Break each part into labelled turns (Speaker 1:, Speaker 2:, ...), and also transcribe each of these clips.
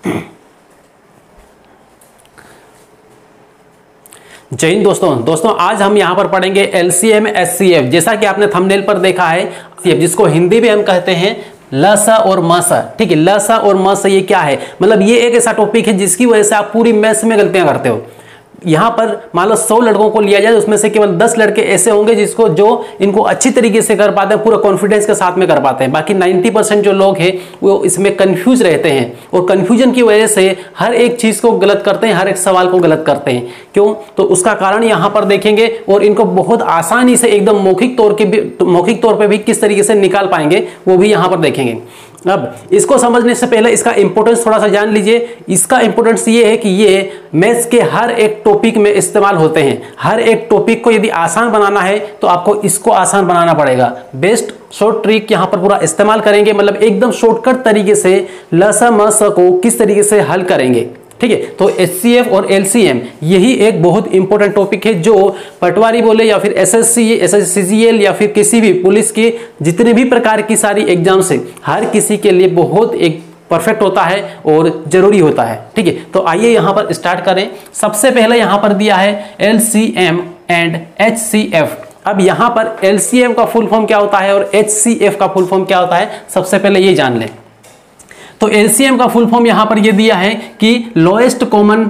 Speaker 1: जय हिंद दोस्तों आज हम यहां पर पढ़ेंगे एलसीएम एचसीएफ। जैसा कि आपने थंबनेल पर देखा है, जिसको हिंदी में हम कहते हैं लसा और मसा। ठीक है, लसा और मसा ये क्या है, मतलब ये एक ऐसा टॉपिक है जिसकी वजह से आप पूरी मैथ्स में गलतियां करते हो। यहां पर मान लो 100 लड़कों को लिया जाए, उसमें से केवल 10 लड़के ऐसे होंगे जिसको जो इनको अच्छी तरीके से कर पाते हैं, पूरा कॉन्फिडेंस के साथ में कर पाते हैं। बाकी 90% जो लोग हैं वो इसमें कंफ्यूज रहते हैं, और कंफ्यूजन की वजह से हर एक चीज को गलत करते हैं, हर एक सवाल को गलत करते हैं। क्यों? तो उसका कारण यहां पर देखेंगे, और इनको बहुत आसानी से एकदम मौखिक तौर पर भी किस तरीके से निकाल पाएंगे वो भी यहां पर देखेंगे। अब इसको समझने से पहले इसका इंपॉर्टेंस थोड़ा सा जान लीजिए। इसका इंपॉर्टेंस ये है कि ये मैथ्स के हर एक टॉपिक में इस्तेमाल होते हैं। हर एक टॉपिक को यदि आसान बनाना है तो आपको इसको आसान बनाना पड़ेगा। बेस्ट शॉर्ट ट्रिक यहां पर पूरा इस्तेमाल करेंगे, मतलब एकदम शॉर्टकट तरीके से लसा मसा को किस तरीके से हल करेंगे। ठीक है, तो एचसीएफ और एलसीएम यही एक बहुत इंपॉर्टेंट टॉपिक है, जो पटवारी बोले या फिर एसएससी, एसएससीजीएल या फिर किसी भी पुलिस की जितने भी प्रकार की सारी एग्जाम से हर किसी के लिए बहुत एक परफेक्ट होता है और जरूरी होता है। ठीक है, तो आइए यहां पर स्टार्ट करें। सबसे पहले यहां पर दिया है एलसीएम एंड एचसीएफ। अब यहां पर एलसीएम का फुल फॉर्म क्या होता है और एचसीएफ का फुल फॉर्म क्या होता है, सबसे पहले ये जान लें। तो एलसीएम का फुल फॉर्म यहां पर ये दिया है कि लोएस्ट कॉमन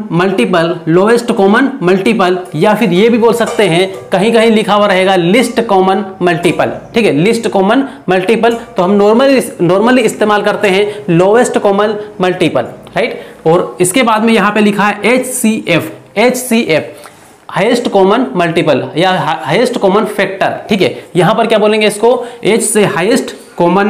Speaker 1: मल्टीपल, या फिर ये भी बोल सकते हैं, कहीं कहीं लिखा हुआ रहेगा लिस्ट कॉमन मल्टीपल। ठीक है, लिस्ट कॉमन मल्टीपल, तो हम नॉर्मली इस्तेमाल करते हैं लोएस्ट कॉमन मल्टीपल, राइट। और इसके बाद में यहां पे लिखा है एचसीएफ हाईएस्ट कॉमन मल्टीपल या हाईएस्ट कॉमन फैक्टर। ठीक है, यहां पर क्या बोलेंगे इसको, एच से हाईएस्ट कॉमन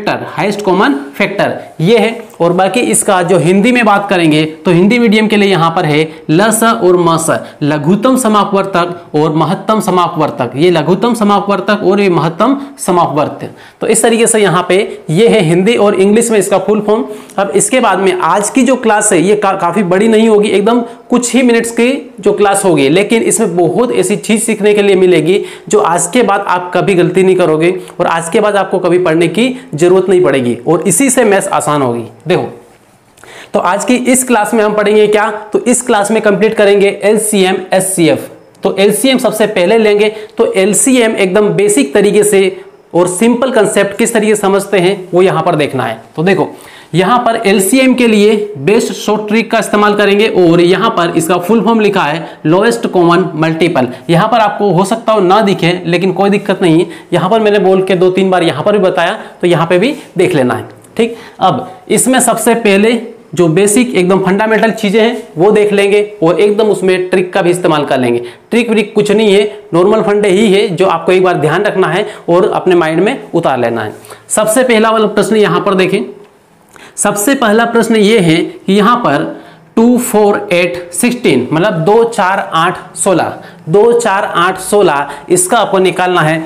Speaker 1: फैक्टर ये है। और बाकी इसका जो हिंदी में बात करेंगे तो हिंदी मीडियम के लिए यहां पर है लसा और मसा, लघुत्तम समापवर्तक और महत्तम समापवर्तक। ये लघुत्तम समापवर्तक और ये महत्तम समापवर्तक। तो इस तरीके से यहां पे ये है हिंदी और इंग्लिश में इसका फुल फॉर्म। अब इसके बाद में आज की जो क्लास है ये काफी बड़ी नहीं होगी, एकदम कुछ ही मिनट्स की जो क्लास होगी, लेकिन इसमें बहुत ऐसी चीज सीखने के लिए मिलेगी जो आज के बाद आप कभी गलती नहीं करोगे और आज के बाद आपको कभी पढ़ने की जरूरत नहीं पड़ेगी, और इसी से मैथ्स आसान होगी। देखो, तो आज की इस क्लास में हम पढ़ेंगे क्या, तो इस क्लास में कंप्लीट करेंगे एलसीएम एचसीएफ। तो एलसीएम सबसे पहले लेंगे, तो एलसीएम एकदम बेसिक तरीके से और सिंपल कंसेप्ट किस तरीके से समझते हैं वो यहां पर देखना है। तो देखो, यहां पर एलसीएम के लिए बेस्ट शॉर्ट ट्रिक का इस्तेमाल करेंगे, और यहां पर इसका फुल फॉर्म लिखा है लोएस्ट कॉमन मल्टीपल। यहां पर आपको हो सकता हो ना दिखे, लेकिन कोई दिक्कत नहीं है, यहां पर मैंने बोल के 2-3 बार यहां पर भी बताया, तो यहां पे भी देख लेना है। ठीक, अब इसमें सबसे पहले जो बेसिक एकदम फंडामेंटल चीजें हैं वो देख लेंगे, और एकदम उसमें ट्रिक का भी इस्तेमाल कर लेंगे। ट्रिक व्रिक कुछ नहीं है, नॉर्मल फंडे ही है जो आपको एक बार ध्यान रखना है और अपने माइंड में उतार लेना है। सबसे पहला वाला प्रश्न यहां पर देखें। सबसे पहला प्रश्न ये है कि यहां पर 2 4 8 16, मतलब 2 4 8 16, 2 4 8 16, इसका आपको निकालना है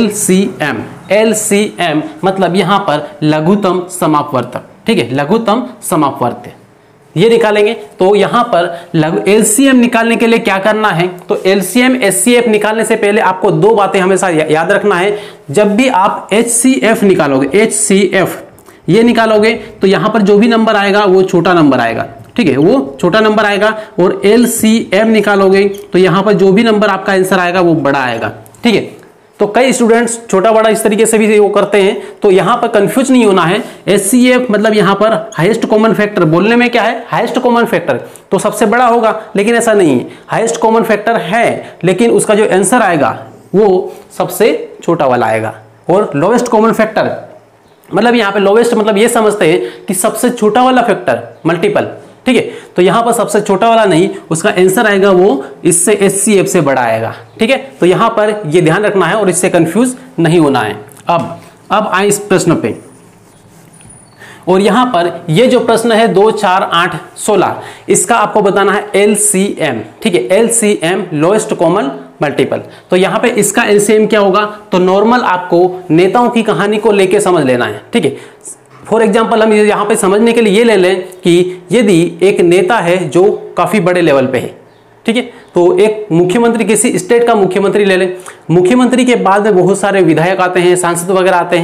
Speaker 1: एलसीएम, मतलब यहां पर लघुत्तम समापवर्तक। ठीक है, लघुत्तम समापवर्तक ये निकालेंगे। तो यहां पर एलसीएम निकालने के लिए क्या करना है, तो एलसीएम एचसीएफ निकालने से पहले आपको 2 बातें हमेशा याद रखना है। जब भी आप एचसीएफ निकालोगे, एचसीएफ ये निकालोगे, तो यहां पर जो भी नंबर आएगा वो छोटा नंबर आएगा। ठीक है, वो छोटा नंबर आएगा। और एलसीएम निकालोगे तो यहां पर जो भी नंबर आपका आंसर आएगा वो बड़ा आएगा। ठीक है, तो कई स्टूडेंट्स छोटा बड़ा इस तरीके से भी वो करते हैं, तो यहां पर कंफ्यूज नहीं होना है। एचसीएफ मतलब यहां पर हाईएस्ट कॉमन फैक्टर, बोलने में क्या है, हाईएस्ट कॉमन फैक्टर, तो सबसे बड़ा होगा, लेकिन ऐसा नहीं है। हाईएस्ट कॉमन फैक्टर है, लेकिन उसका जो आंसर आएगा वो सबसे छोटा वाला आएगा। और लोएस्ट कॉमन फैक्टर मतलब यहां पे लोवेस्ट मतलब ये समझते हैं कि सबसे छोटा वाला फैक्टर मल्टीपल। ठीक है, तो यहां पर सबसे छोटा वाला नहीं, उसका आंसर आएगा वो इससे एचसीएफ से बड़ा आएगा। ठीक है, तो यहां पर ये ध्यान रखना है और इससे कंफ्यूज नहीं होना है। अब आए इस प्रश्न पे, और यहां पर ये जो प्रश्न है 2 4 8 16, इसका आपको बताना है एलसीएम। ठीक है, एलसीएम लोएस्ट कॉमन मल्टीपल। तो यहां पे इसका एलसीएम क्या होगा, तो नॉर्मल आपको नेताओं की कहानी को लेके समझ लेना है। ठीक है, फॉर एग्जांपल हम यहां पे समझने के लिए ये ले लें कि यदि एक नेता है जो काफी बड़े लेवल पे है, ठीक है, तो एक मुख्यमंत्री, किसी स्टेट का मुख्यमंत्री ले लें। मुख्यमंत्री के बाद में बहुत सारे विधायक आते हैं, सांसद वगैरह आते हैं।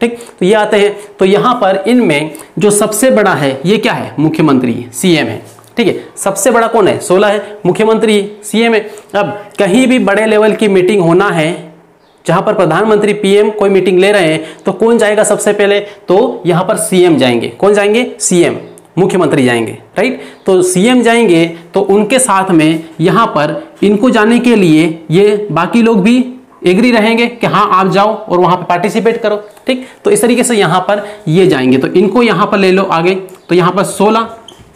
Speaker 1: ठीक, तो ये आते हैं। तो यहाँ पर इनमें जो सबसे बड़ा है ये क्या है, मुख्यमंत्री, सीएम है। ठीक है, सबसे बड़ा कौन है, 16 है, मुख्यमंत्री सीएम है। अब कहीं भी बड़े लेवल की मीटिंग होना है जहां पर प्रधानमंत्री पीएम कोई मीटिंग ले रहे हैं तो कौन जाएगा सबसे पहले, तो यहां पर सीएम जाएंगे। कौन जाएंगे, सीएम, मुख्यमंत्री जाएंगे, राइट। तो सीएम जाएंगे तो उनके साथ में यहां पर इनको जाने के लिए ये बाकी लोग भी एग्री रहेंगे कि हाँ आप जाओ और वहां पे पार्टिसिपेट करो। ठीक, तो इस तरीके से यहां पर ये जाएंगे। तो इनको यहां पर ले लो आगे, तो यहां पर 16।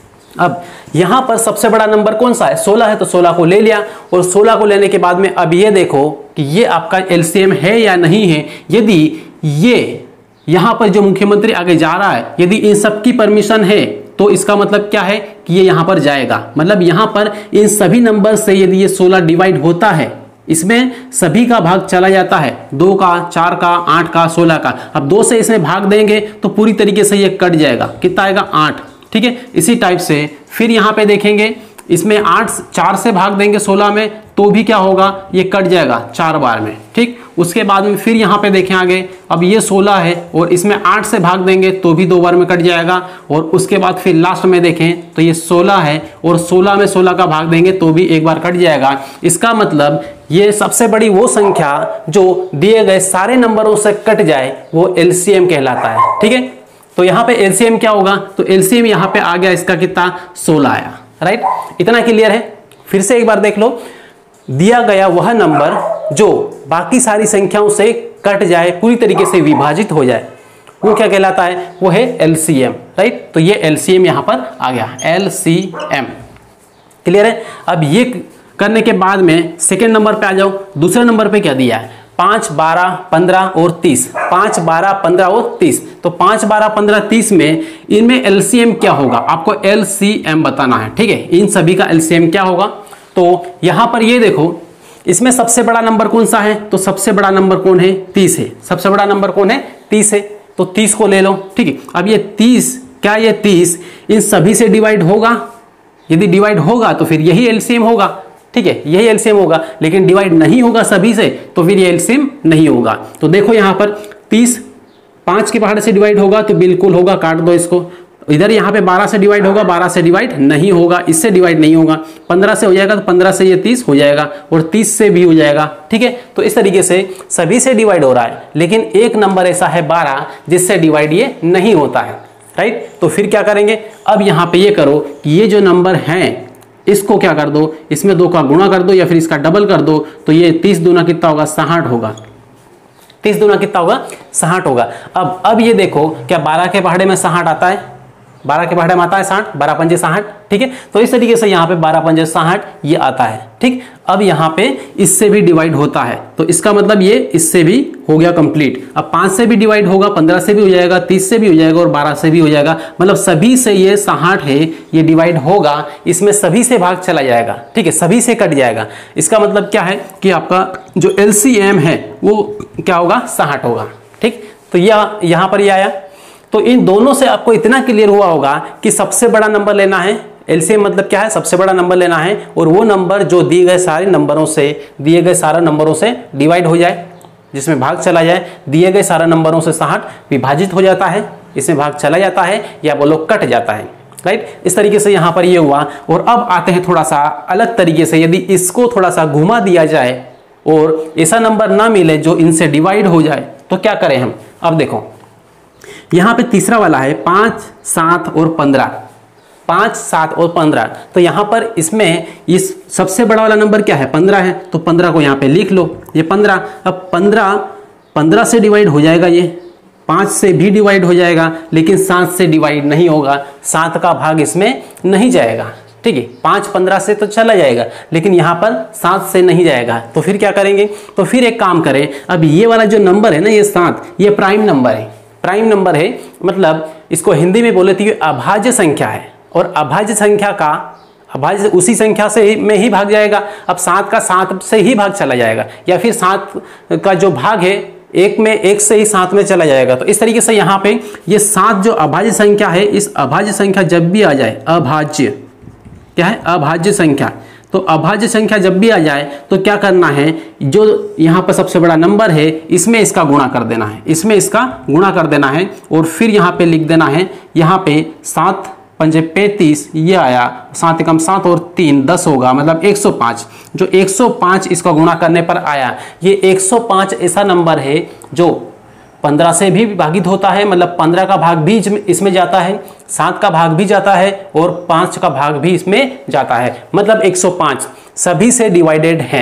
Speaker 1: अब यहां पर सबसे बड़ा नंबर कौन सा है, 16 है, तो 16 को ले लिया। और 16 को लेने के बाद में अब ये देखो कि ये आपका एलसीएम है या नहीं है। यदि ये यहां पर जो मुख्यमंत्री आगे जा रहा है, यदि इन सबकी परमिशन है तो इसका मतलब क्या है कि ये यहां पर जाएगा। मतलब यहां पर इन सभी नंबर से यदि ये 16 डिवाइड होता है, इसमें सभी का भाग चला जाता है, 2 का, 4 का, 8 का, 16 का। अब 2 से इसमें भाग देंगे तो पूरी तरीके से ये कट जाएगा। कितना आएगा, 8। ठीक है, इसी टाइप से फिर यहाँ पे देखेंगे इसमें 4 से भाग देंगे 16 में तो भी क्या होगा, ये कट जाएगा 4 बार में। ठीक, उसके बाद में फिर यहाँ पे देखें आगे, अब ये 16 है और इसमें 8 से भाग देंगे तो भी 2 बार में कट जाएगा। और उसके बाद फिर लास्ट में देखें तो ये 16 है और 16 में 16 का भाग देंगे तो भी 1 बार कट जाएगा। इसका मतलब ये सबसे बड़ी वो संख्या जो दिए गए सारे नंबरों से कट जाए वो एलसीएम कहलाता है। ठीक है, तो यहाँ पे एलसीएम क्या होगा, तो एलसीएम यहाँ पे आ गया, इसका कितना, 16 आया, राइट। इतना क्लियर है। फिर से एक बार देख लो, दिया गया वह नंबर जो बाकी सारी संख्याओं से कट जाए, पूरी तरीके से विभाजित हो जाए, वो क्या कहलाता है, वो है एलसीएम, राइट। तो ये एलसीएम यहाँ पर आ गया, एलसीएम। क्लियर है। अब ये करने के बाद में सेकेंड नंबर पे आ जाओ। दूसरे नंबर पे क्या दिया है, 5, 12, 15 और 30। 5, 12, 15 और 30। तो 5, 12, 15, 30 में इनमें एलसीएम क्या होगा, आपको एलसीएम बताना है। ठीक है, इन सभी का एलसीएम क्या होगा। तो यहां पर ये देखो, इसमें सबसे बड़ा नंबर कौन सा है, तो सबसे बड़ा नंबर कौन है, 30 है। सबसे बड़ा नंबर कौन है, 30 है। तो 30 को ले लो। ठीक है, अब ये 30, क्या ये 30 इन सभी से डिवाइड होगा, यदि डिवाइड होगा तो फिर यही एलसीएम होगा। ठीक है, यही एलसीएम होगा। लेकिन डिवाइड नहीं होगा सभी से तो फिर ये एलसीएम नहीं होगा। तो देखो यहां पर 30 5 के पहाड़ से डिवाइड होगा तो बिल्कुल होगा, काट दो इसको। इधर यहाँ पे 12 से डिवाइड होगा, 12 से डिवाइड नहीं होगा, इससे डिवाइड नहीं होगा। 15 से हो जाएगा तो 15 से ये 30 हो जाएगा और 30 से भी हो जाएगा। ठीक है, तो इस तरीके से सभी से डिवाइड हो रहा है। लेकिन एक नंबर ऐसा है 12 जिससे डिवाइड ये नहीं होता है, राइट। तो फिर क्या करेंगे, अब यहाँ पे ये करो कि ये जो नंबर है इसको क्या कर दो, इसमें 2 का गुणा कर दो या फिर इसका डबल कर दो। तो ये 30 दूना कितना होगा, 60 होगा। 30 दूना कितना होगा, 60 होगा। अब ये देखो, क्या 12 के पहाड़े में 60 आता है, 12 के पहाड़े में आता है 60, 12 पंजे 60। ठीक है, तो इस तरीके से यहाँ पे 12 पंजे 60 ये आता है। ठीक, अब यहाँ पे इससे भी डिवाइड होता है तो इसका मतलब ये इससे भी हो गया कंप्लीट। अब 5 से भी डिवाइड होगा, 15 से भी हो जाएगा, 30 से भी हो जाएगा और 12 से भी हो जाएगा। मतलब सभी से ये 60 है, ये डिवाइड होगा, इसमें सभी से भाग चला जाएगा। ठीक है, सभी से कट जाएगा। इसका मतलब क्या है कि आपका जो एलसीएम है वो क्या होगा, 60 होगा। ठीक, तो यहाँ पर ये आया। तो इन दोनों से आपको इतना क्लियर हुआ होगा कि सबसे बड़ा नंबर लेना है, एलसीएम मतलब क्या है, सबसे बड़ा नंबर लेना है और वो नंबर जो दिए गए सारे नंबरों से डिवाइड हो जाए, जिसमें भाग चला जाए। दिए गए सारे नंबरों से 60 विभाजित हो जाता है, इसमें भाग चला जाता है या बोलो कट जाता है, राइट। इस तरीके से यहाँ पर ये हुआ। और अब आते हैं थोड़ा सा अलग तरीके से, यदि इसको थोड़ा सा घुमा दिया जाए और ऐसा नंबर ना मिले जो इनसे डिवाइड हो जाए तो क्या करें हम। अब देखो यहाँ पे तीसरा वाला है 5, 7 और 15। 5, 7 और 15। तो यहाँ पर इसमें इस सबसे बड़ा वाला नंबर क्या है, 15 है। तो 15 को यहाँ पे लिख लो, ये 15। अब 15 से डिवाइड हो जाएगा, ये 5 से भी डिवाइड हो जाएगा, लेकिन 7 से डिवाइड नहीं होगा। 7 का भाग इसमें नहीं जाएगा। ठीक है, 5 15 से तो चला जाएगा लेकिन यहाँ पर 7 से नहीं जाएगा। तो फिर क्या करेंगे, तो फिर एक काम करें, अब ये वाला जो नंबर है ना, ये 7, ये प्राइम नंबर है। प्राइम नंबर है मतलब इसको हिंदी में बोले थे अभाज्य संख्या है और अभाज्य संख्या का अभाज्य उसी संख्या से में ही भाग जाएगा। अब 7 का 7 से ही भाग चला जाएगा या फिर 7 का जो भाग है 1 में 1 से ही 7 में चला जाएगा। तो इस तरीके से यहाँ पे ये 7 जो अभाज्य संख्या है, इस अभाज्य संख्या जब भी आ जाए, अभाज्य क्या है, अभाज्य संख्या, तो अभाज्य संख्या जब भी आ जाए तो क्या करना है, जो यहाँ पर सबसे बड़ा नंबर है इसमें इसका गुणा कर देना है, इसमें इसका गुणा कर देना है और फिर यहाँ पे लिख देना है, यहाँ पे 7 पंजे 35 ये आया, 7 एकम 7 और 3 10 होगा, मतलब 105। जो 105 इसका गुणा करने पर आया, ये 105 ऐसा नंबर है जो 15 से भी विभाजित होता है, मतलब 15 का भाग भी इसमें जाता है, 7 का भाग भी जाता है और 5 का भाग भी इसमें जाता है, मतलब 105 सभी से डिवाइडेड है।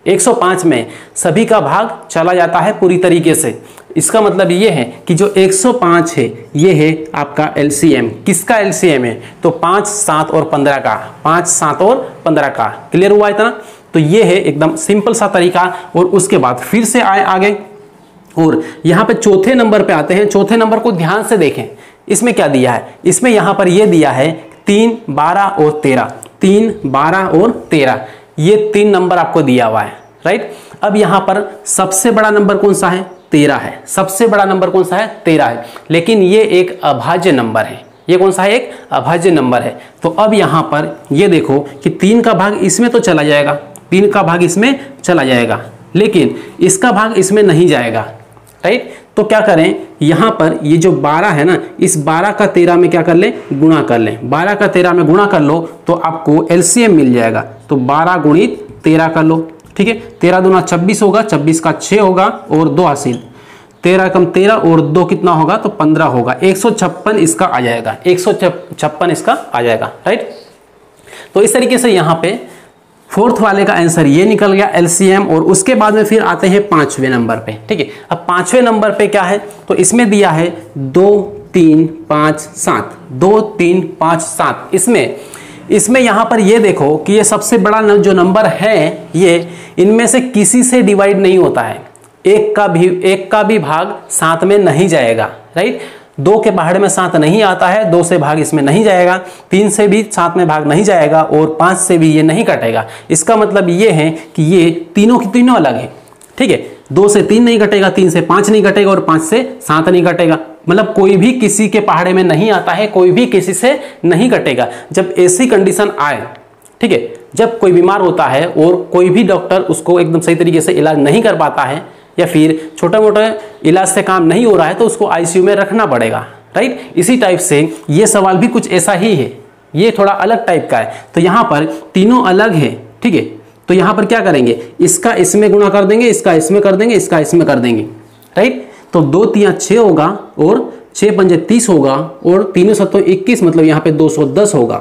Speaker 1: 105 में सभी का भाग चला जाता है पूरी तरीके से। इसका मतलब ये है कि जो 105 है ये है आपका एलसीएम। किसका एलसीएम है? तो 5, 7 और 15 का, 5, 7 और 15 का। क्लियर हुआ इतना? तो ये है एकदम सिंपल सा तरीका। और उसके बाद फिर से आए आगे और यहाँ पे चौथे नंबर पे आते हैं। चौथे नंबर को ध्यान से देखें, इसमें क्या दिया है? इसमें यहाँ पर ये दिया है 3, 12 और 13, 3, 12 और 13, ये 3 नंबर आपको दिया हुआ है, राइट। अब यहाँ पर सबसे बड़ा नंबर कौन सा है? 13 है। सबसे बड़ा नंबर कौन सा है? 13 है। लेकिन ये एक अभाज्य नंबर है। ये कौन सा है? एक अभाज्य नंबर है। तो अब यहाँ पर ये देखो कि 3 का भाग इसमें तो चला जाएगा, 3 का भाग इसमें चला जाएगा, लेकिन इसका भाग इसमें नहीं जाएगा, राइट। तो क्या करें, यहाँ पर ये जो 12 है ना, इस 12 का 13 में क्या कर ले? गुणा कर ले। 12 का 13 में गुणा कर लो तो आपको एलसीएम मिल जाएगा। तो 12 गुणित 13 कर लो, ठीक है। 13 दूना 26 होगा, 26 का 6 होगा और 2 हासिल, 13 कम 13 और 2 कितना होगा? तो 15 होगा। 156 इसका आ जाएगा, 156 इसका आ जाएगा, राइट। तो इस तरीके से यहाँ पे फोर्थ वाले का आंसर ये निकल गया एलसीएम। और उसके बाद में फिर आते हैं 5वें नंबर पे, ठीक है। अब 5वें नंबर पे क्या है? तो इसमें दिया है 2, 3, 5, 7, 2, 3, 5, 7। इसमें यहाँ पर ये देखो कि ये सबसे बड़ा जो नंबर है ये इनमें से किसी से डिवाइड नहीं होता है। एक का भी भाग 7 में नहीं जाएगा, राइट। 2 के पहाड़ में 7 नहीं आता है, 2 से भाग इसमें नहीं जाएगा, 3 से भी 7 में भाग नहीं जाएगा और 5 से भी ये नहीं कटेगा। इसका मतलब ये है कि ये तीनों की तीनों अलग है, ठीक है। 2 से 3 नहीं कटेगा, 3 से 5 नहीं कटेगा और 5 से 7 नहीं कटेगा। मतलब कोई भी किसी के पहाड़े में नहीं आता है, कोई भी किसी से नहीं कटेगा। जब ऐसी कंडीशन आए, ठीक है, जब कोई बीमार होता है और कोई भी डॉक्टर उसको एकदम सही तरीके से इलाज नहीं कर पाता है या फिर छोटा मोटा इलाज से काम नहीं हो रहा है तो उसको आईसीयू में रखना पड़ेगा, राइट। इसी टाइप से ये सवाल भी कुछ ऐसा ही है, ये थोड़ा अलग टाइप का है। तो यहाँ पर तीनों अलग है, ठीक है। तो यहाँ पर क्या करेंगे, इसका इसमें गुणा कर देंगे, इसका इसमें कर देंगे, इसका इसमें कर देंगे, राइट। तो 2 3 6 होगा और 6 पंजे 30 होगा और 3 7 21, मतलब यहाँ पे 210 होगा,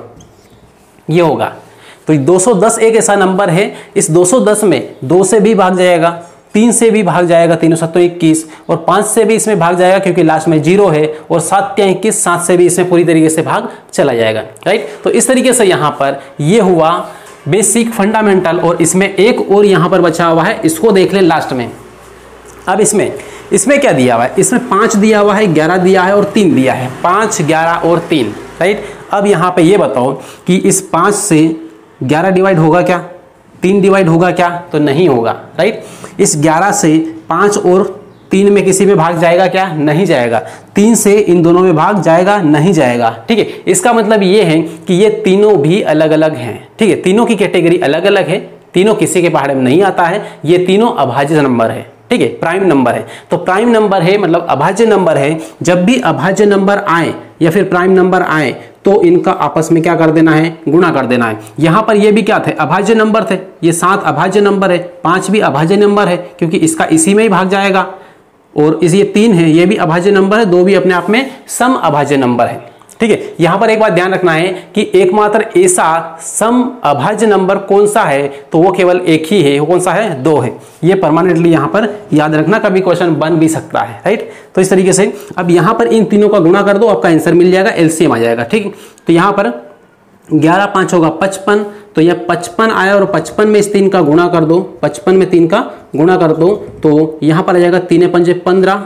Speaker 1: ये होगा। तो 210 एक ऐसा नंबर है, इस 210 में 2 से भी भाग जाएगा, 3 से भी भाग जाएगा, 3 7 21 और 5 से भी इसमें भाग जाएगा क्योंकि लास्ट में 0 है और 7 3 21, 7 से भी इसमें पूरी तरीके से भाग चला जाएगा, राइट। तो इस तरीके से यहाँ पर ये हुआ बेसिक फंडामेंटल। और इसमें एक और यहाँ पर बचा हुआ है, इसको देख ले लास्ट में। अब इसमें क्या दिया हुआ है? इसमें 5 दिया हुआ है, 11 दिया है और 3 दिया है, 5, 11 और 3, राइट। अब यहाँ पे ये बताओ कि इस 5 से 11 डिवाइड होगा क्या? 3 डिवाइड होगा क्या? तो नहीं होगा, राइट। इस 11 से 5 और 3 में किसी में भाग जाएगा क्या? नहीं जाएगा। 3 से इन दोनों में भाग जाएगा? नहीं जाएगा, ठीक है। इसका मतलब ये है कि ये तीनों भी अलग अलग हैं, ठीक है। तीनों की कैटेगरी अलग अलग है, तीनों किसी के पहाड़े में नहीं आता है, ये तीनों अभाज्य नंबर है, ठीक है, प्राइम नंबर है। तो प्राइम नंबर है मतलब अभाज्य नंबर है। जब भी अभाज्य नंबर आए या फिर प्राइम नंबर आए तो इनका आपस में क्या कर देना है? गुणा कर देना है। यहां पर ये भी क्या थे? अभाज्य नंबर थे। ये 7 अभाज्य नंबर है, 5 भी अभाज्य नंबर है क्योंकि इसका इसी में ही भाग जाएगा और ये 3 है, ये भी अभाज्य नंबर है, 2 भी अपने आप में सम अभाज्य नंबर है, ठीक है। यहां पर एक बात ध्यान रखना है कि एकमात्र ऐसा सम अभाज्य नंबर कौन सा है? तो वो केवल एक ही है। वो कौन सा है? 2 है। ये परमानेंटली यहां पर याद रखना, कभी क्वेश्चन बन भी सकता है, राइट। तो इस तरीके से अब यहां पर इन तीनों का गुणा कर दो, आपका आंसर मिल जाएगा, एलसीएम आ जाएगा, ठीक। तो यहां पर 11 5 होगा 55, तो यह 55 आया और 55 में इस 3 का गुणा कर दो, 55 में 3 का गुणा कर दो तो यहां पर आ जाएगा 3 5 15,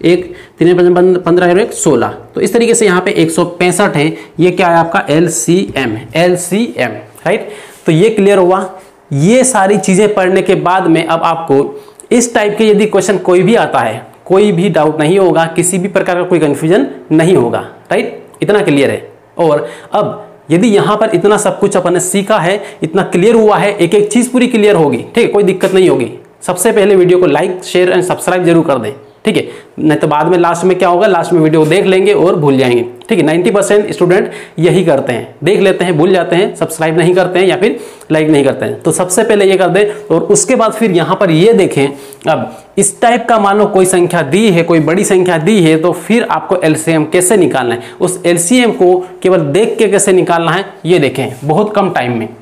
Speaker 1: 15 और 1 16। तो इस तरीके से यहाँ पे 165 है। ये क्या है? आपका एलसीएम, एलसीएम, राइट। तो ये क्लियर हुआ। ये सारी चीजें पढ़ने के बाद में अब आपको इस टाइप के यदि क्वेश्चन कोई भी आता है, कोई भी डाउट नहीं होगा, किसी भी प्रकार का कोई कंफ्यूजन नहीं होगा, राइट। इतना क्लियर है। और अब यदि यहाँ पर इतना सब कुछ अपन ने सीखा है, इतना क्लियर हुआ है, एक एक चीज पूरी क्लियर होगी, ठीक है, कोई दिक्कत नहीं होगी। सबसे पहले वीडियो को लाइक शेयर एंड सब्सक्राइब जरूर कर दें, ठीक है, नहीं तो बाद में लास्ट में क्या होगा, लास्ट में वीडियो देख लेंगे और भूल जाएंगे, ठीक है। 90% स्टूडेंट यही करते हैं, देख लेते हैं, भूल जाते हैं, सब्सक्राइब नहीं करते हैं या फिर लाइक नहीं करते हैं। तो सबसे पहले ये कर दें और उसके बाद फिर यहाँ पर ये देखें, अब इस टाइप का मान लो कोई संख्या दी है, कोई बड़ी संख्या दी है, तो फिर आपको एलसीएम कैसे निकालना है, उस एलसीएम को केवल देख के कैसे निकालना है ये देखें बहुत कम टाइम में।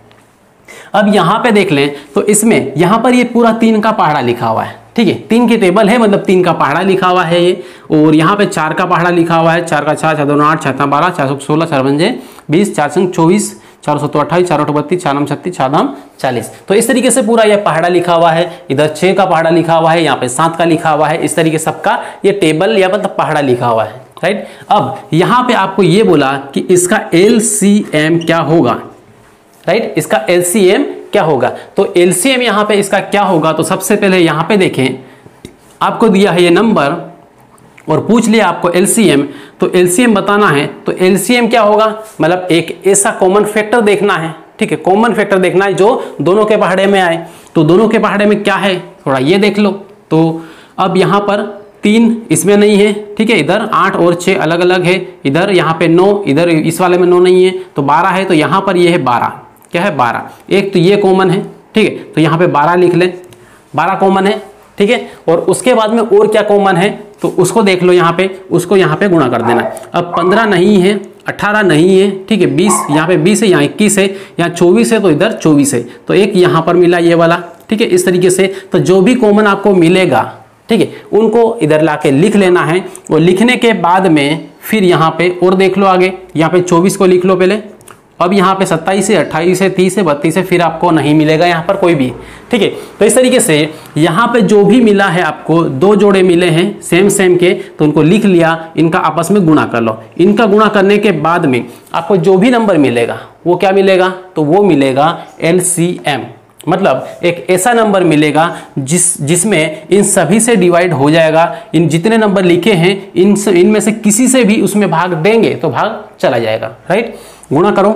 Speaker 1: अब यहाँ पे देख लें तो इसमें यहाँ पर ये पूरा 3 का पहाड़ा लिखा हुआ है, ठीक है, 3 की टेबल है, मतलब 3 का पहाड़ा लिखा हुआ है ये, और यहाँ पे 4 का पहाड़ा लिखा हुआ है, 4 का 4, 4 2 8, 4 3 12, 4 16, 4 5 20, 4 6 24, 4 7 28, 4 8 32, 4 9 36, 4 9 40। तो इस तरीके से पूरा ये पहाड़ा लिखा हुआ है, इधर 6 का पहाड़ा लिखा हुआ है, यहाँ पे 7 का लिखा हुआ है, इस तरीके सबका ये टेबल या मतलब पहाड़ा लिखा हुआ है, राइट। अब यहाँ पे आपको ये बोला कि इसका एलसीएम क्या होगा, राइट, इसका एलसीएम क्या होगा। तो एलसीएम यहाँ पे इसका क्या होगा, तो सबसे पहले यहाँ पे देखें, आपको दिया है ये नंबर और पूछ लिया आपको एलसीएम, तो एलसीएम बताना है, तो एलसीएम क्या होगा, मतलब एक ऐसा कॉमन फैक्टर देखना है, ठीक है, कॉमन फैक्टर देखना है जो दोनों के पहाड़े में आए। तो दोनों के पहाड़े में क्या है थोड़ा ये देख लो। तो अब यहाँ पर 3 इसमें नहीं है, ठीक है, इधर 8 और 6 अलग अलग है, इधर यहाँ पे 9, इधर इस वाले में 9 नहीं है, तो 12 है, तो यहाँ पर ये है 12, क्या है 12, एक तो ये कॉमन है, ठीक है, तो यहाँ पे 12 लिख लें, 12 कॉमन है, ठीक है। और उसके बाद में और क्या कॉमन है तो उसको देख लो, यहाँ पे उसको यहाँ पे गुणा कर देना। अब 15 नहीं है, 18 नहीं है, ठीक है, 20 यहाँ पे 20 है, यहाँ 21 है, यहाँ 24 है, तो इधर 24 है, तो एक यहाँ पर मिला ये वाला, ठीक है। इस तरीके से तो जो भी कॉमन आपको मिलेगा, ठीक है, उनको इधर लाके लिख लेना है, और लिखने के बाद में फिर यहाँ पे और देख लो आगे, यहाँ पे 24 को लिख लो पहले, अब यहाँ पे 27 है, 28 है, 30 है, 32 है, फिर आपको नहीं मिलेगा यहाँ पर कोई भी, ठीक है। तो इस तरीके से यहाँ पे जो भी मिला है आपको, 2 जोड़े मिले हैं सेम के, तो उनको लिख लिया, इनका आपस में गुणा कर लो। इनका गुणा करने के बाद में आपको जो भी नंबर मिलेगा वो क्या मिलेगा, तो वो मिलेगा एलसीएम, मतलब एक ऐसा नंबर मिलेगा जिसमें इन सभी से डिवाइड हो जाएगा, इन जितने नंबर लिखे हैं इनमें से किसी से भी उसमें भाग देंगे तो भाग चला जाएगा, राइट। गुणा करो,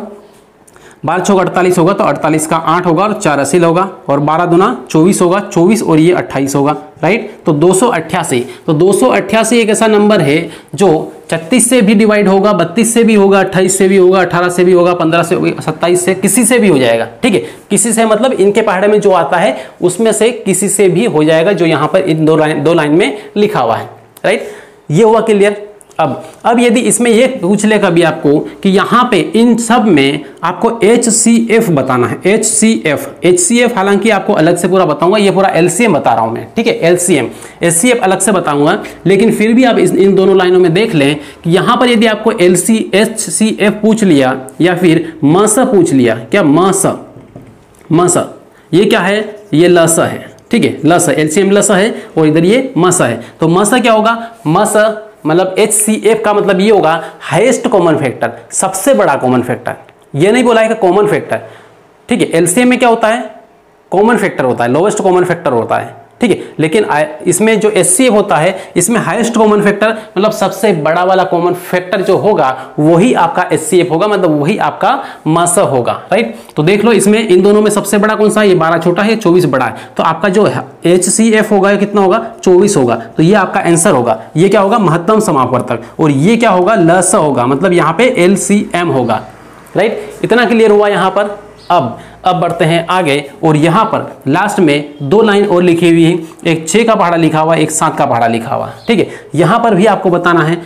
Speaker 1: 12 छः 48 होगा, तो 48 का 8 होगा और 4 80 होगा, और 12 दूना 24 होगा, 24 और ये 28 होगा, राइट। तो 288, तो 288 एक ऐसा नंबर है जो 36 से भी डिवाइड होगा, 32 से भी होगा, 28 से भी होगा, 18 से भी होगा, 15 से, 27 से, किसी से भी हो जाएगा, ठीक है। किसी से मतलब इनके पहाड़े में जो आता है उसमें से किसी से भी हो जाएगा, जो यहाँ पर इन दो लाइन में लिखा हुआ है, राइट। ये हुआ क्लियर। अब यदि इसमें ये पूछ ले कभी आपको कि यहाँ पे इन सब में आपको HCF बताना है, HCF हालांकि आपको अलग से पूरा बताऊंगा, ये पूरा LCM बता रहा हूं मैं, ठीक है, HCF अलग से बताऊंगा, लेकिन फिर भी आप इन दोनों लाइनों में देख लें कि यहाँ पर यदि आपको HCF पूछ लिया या फिर मस पूछ लिया, क्या मस, ये क्या है, ये लस है, ठीक है, लस है, LCM लस है और इधर ये मस है। तो मस क्या होगा, मस मतलब HCF का मतलब ये होगा हाईएस्ट कॉमन फैक्टर, सबसे बड़ा कॉमन फैक्टर। ये नहीं बोला है कि कॉमन फैक्टर, ठीक है, LCM में क्या होता है, कॉमन फैक्टर होता है, लोवेस्ट कॉमन फैक्टर होता है, ठीक है। लेकिन इसमें जो HCF होता है इसमें हाईएस्ट कॉमन फैक्टर मतलब सबसे बड़ा वाला कॉमन फैक्टर जो होगा वही आपका HCF होगा, मतलब वही आपका मस होगा, राइट। तो देख लो इसमें इन दोनों में सबसे बड़ा कौन सा है, ये 12 छोटा है, 24 बड़ा है, तो आपका जो HCF होगा कितना होगा, 24 होगा, तो ये आपका आंसर होगा। ये क्या होगा, महत्तम समापवर्तक, और ये क्या होगा, लस होगा, मतलब यहाँ पे LCM होगा, राइट। इतना क्लियर हुआ यहाँ पर। अब बढ़ते हैं आगे, और यहाँ पर लास्ट में 2 लाइन और लिखी हुई है, एक 6 का पहाड़ा लिखा हुआ, एक 7 का पहाड़ा लिखा हुआ, ठीक है। यहाँ पर भी आपको बताना है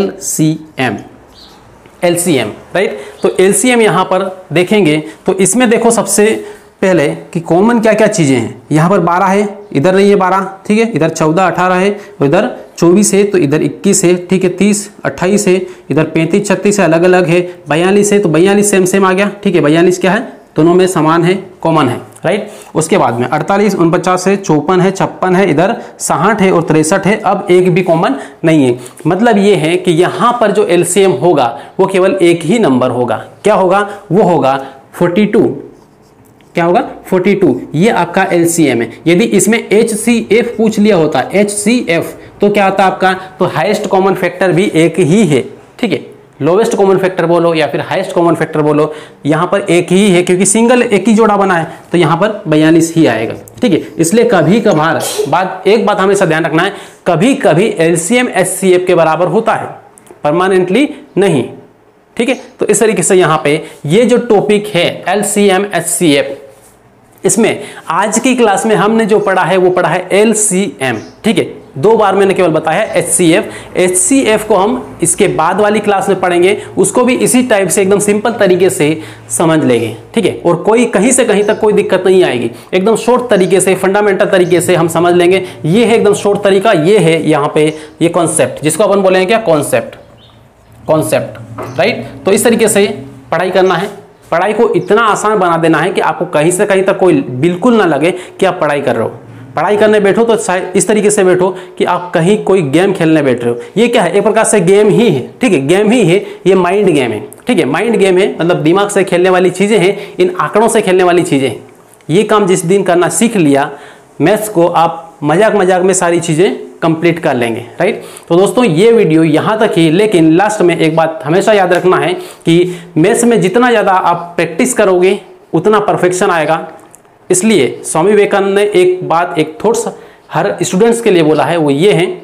Speaker 1: LCM, राइट। तो LCM यहाँ पर देखेंगे तो इसमें देखो सबसे पहले कि कॉमन क्या क्या चीज़ें हैं। यहाँ पर 12 है, इधर नहीं है 12, ठीक है, इधर 14 18 है, और इधर 24 है, तो इधर 21 है, ठीक है, 30 28 है, इधर 35 36 है, अलग अलग है, 42 है, तो 42 सेम आ गया, ठीक है। 42 क्या है, दोनों में समान है, कॉमन है, राइट। उसके बाद में 48 49 है, 54 है, 56 है, इधर 60 है और 63 है। अब एक भी कॉमन नहीं है, मतलब ये है कि यहाँ पर जो LCM होगा वो केवल एक ही नंबर होगा, क्या होगा, वो होगा 42, क्या होगा 42, ये आपका LCM है। यदि इसमें HCF पूछ लिया होता, HCF, तो क्या आता आपका, तो हाईएस्ट कॉमन फैक्टर भी एक ही है, ठीक है, लोवेस्ट कॉमन फैक्टर बोलो या फिर हाईएस्ट कॉमन फैक्टर बोलो, यहाँ पर एक ही है क्योंकि सिंगल एक ही जोड़ा बना है, तो यहाँ पर 42 ही आएगा। ठीक है, इसलिए कभी कभार एक बात हमेशा ध्यान रखना है, कभी कभी एलसीएम एचसीएफ के बराबर होता है, परमानेंटली नहीं। ठीक है, तो इस तरीके से यहाँ पे ये जो टॉपिक है एलसीएम एचसीएफ, इसमें आज की क्लास में हमने जो पढ़ा है वो पढ़ा है एलसीएम। ठीक है, 2 बार मैंने केवल बताया एचसीएफ को हम इसके बाद वाली क्लास में पढ़ेंगे, उसको भी इसी टाइप से एकदम सिंपल तरीके से समझ लेंगे। ठीक है, और कोई कहीं से कहीं तक कोई दिक्कत नहीं आएगी, एकदम शॉर्ट तरीके से फंडामेंटल तरीके से हम समझ लेंगे। ये है एकदम शॉर्ट तरीका, ये है यहाँ पे ये कॉन्सेप्ट, जिसको अपन बोलेंगे क्या, कॉन्सेप्ट, राइट। तो इस तरीके से पढ़ाई करना है, पढ़ाई को इतना आसान बना देना है कि आपको कहीं से कहीं तक कोई बिल्कुल ना लगे कि आप पढ़ाई कर रहे हो। पढ़ाई करने बैठो तो इस तरीके से बैठो कि आप कहीं कोई गेम खेलने बैठ रहे हो। ये क्या है, एक प्रकार से गेम ही है। ठीक है, गेम ही है, ये माइंड गेम है। ठीक है, माइंड गेम है, मतलब दिमाग से खेलने वाली चीज़ें हैं, इन आंकड़ों से खेलने वाली चीज़ें हैं। ये काम जिस दिन करना सीख लिया, मैथ्स को आप मजाक में सारी चीज़ें कंप्लीट कर लेंगे, राइट। तो दोस्तों ये वीडियो यहाँ तक ही, लेकिन लास्ट में एक बात हमेशा याद रखना है कि मैथ्स में जितना ज़्यादा आप प्रैक्टिस करोगे उतना परफेक्शन आएगा। इसलिए स्वामी विवेकानंद ने एक थॉट्स हर स्टूडेंट्स के लिए बोला है, वो ये है,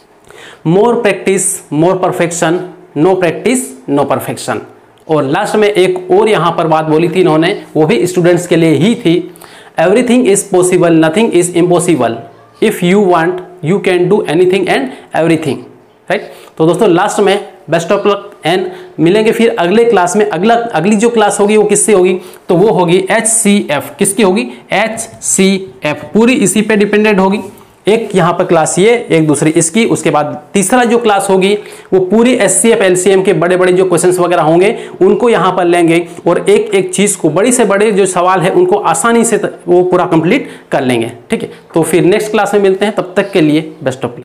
Speaker 1: more practice more perfection, no practice no perfection. और लास्ट में एक और यहाँ पर बात बोली थी इन्होंने, वो भी स्टूडेंट्स के लिए ही थी, everything is possible nothing is impossible, if you want you can do anything and everything, right. तो दोस्तों लास्ट में बेस्ट ऑफ लक एंड मिलेंगे फिर अगले क्लास में। अगली जो क्लास होगी वो किससे होगी, तो वो होगी एचसीएफ। किसकी होगी, एचसीएफ, पूरी इसी पे डिपेंडेंट होगी। एक यहाँ पर क्लास ये, एक दूसरी इसकी, उसके बाद तीसरा जो क्लास होगी वो पूरी एचसीएफ एलसीएम के बड़े बड़े जो क्वेश्चंस वगैरह होंगे उनको यहाँ पर लेंगे, और एक एक चीज़ को, बड़ी से बड़े जो सवाल है उनको आसानी से वो पूरा कंप्लीट कर लेंगे। ठीक है, तो फिर नेक्स्ट क्लास में मिलते हैं, तब तक के लिए बेस्ट ऑफ लक।